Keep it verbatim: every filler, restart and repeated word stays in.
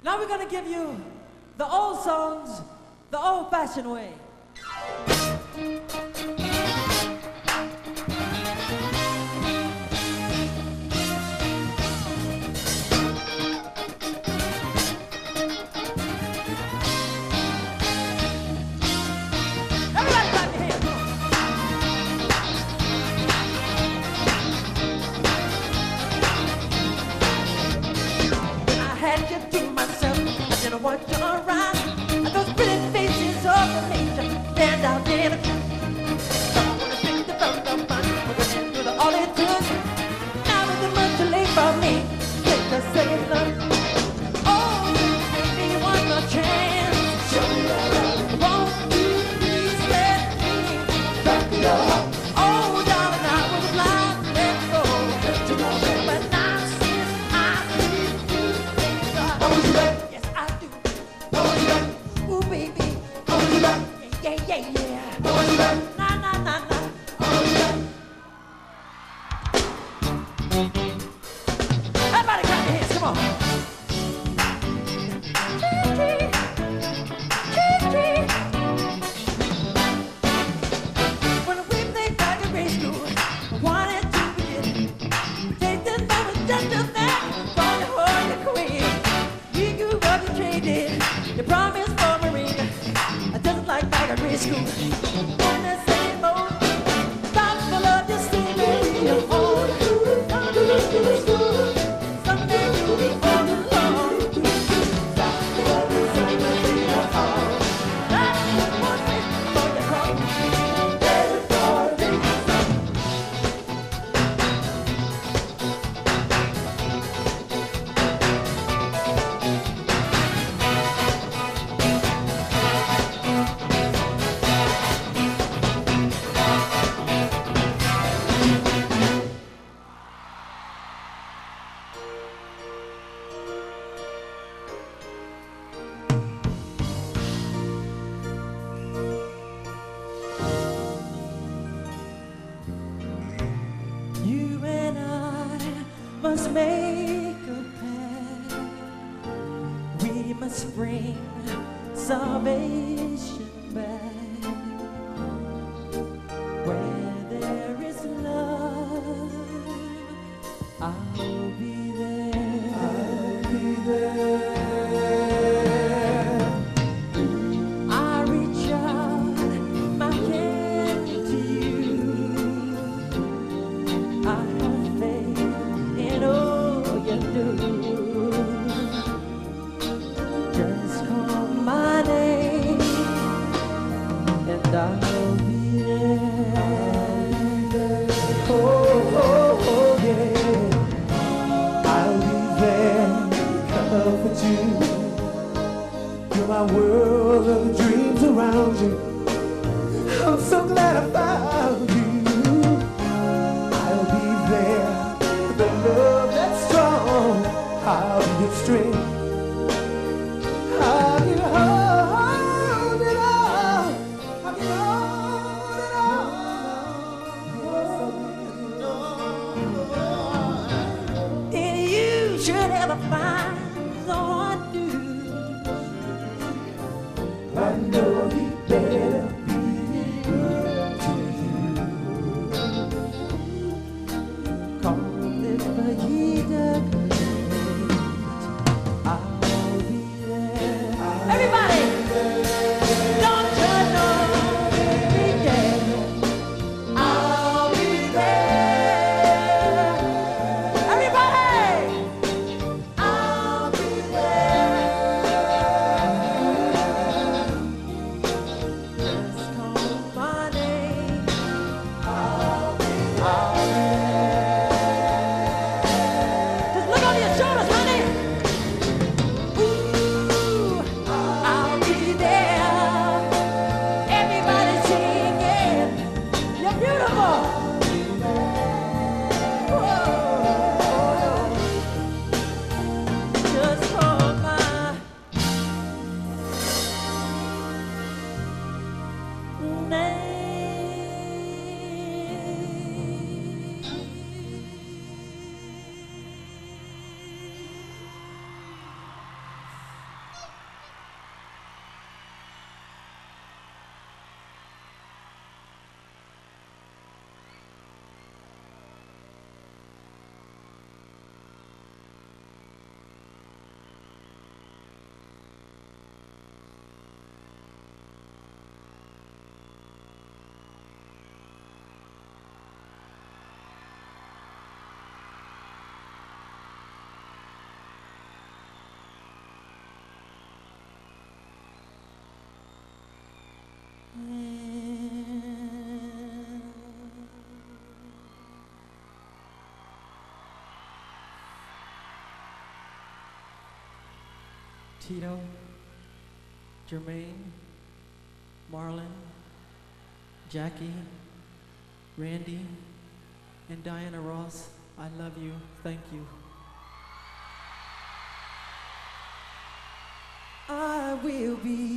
Now we're gonna give you the old songs the old-fashioned way. Want you around, and those pretty faces of the nature stand out in a crowd. Don't wanna pick the phone up, but we're gonna do the all it took. Now is it much too late for me? Take the second look. Oh, give me one more chance. Show me your love. Won't you please let me back your heart? Oh, darling, I was blind, let go. But now since I see you, things are. I want you back. Yeah, yeah, yeah. Nah, nah, nah, nah. Everybody clap your hands, come on. Chee-chee. Chee-chee. When we played back in grade school, I wanted to begin. Take this moment just to thank for the whole your queen. You grew up, you traded, you promised for a ring. Just like back at grade school. On the same old, stop the love, just stay with your own. Someday you'll be all alone. Stop the love, just stay with your own. That's one thing for your heart. Everybody. You and I must make a pact. We must bring salvation back. Where there is love, I'll be there. I'll be there. I reach out my hand to you. I have faith in all you do. Just call my name and I'll be there. Oh, oh, oh, yeah. I'll be there to comfort you. You're my world of dreams around you. I'm so glad I found you. The love that's strong, I'll be its strength. I can hold it all. I can hold it all. And you should ever find someone new. I know he better be good to you. Call it the heat of Tito, Jermaine, Marlon, Jackie, Randy, and Diana Ross, I love you. Thank you. I will be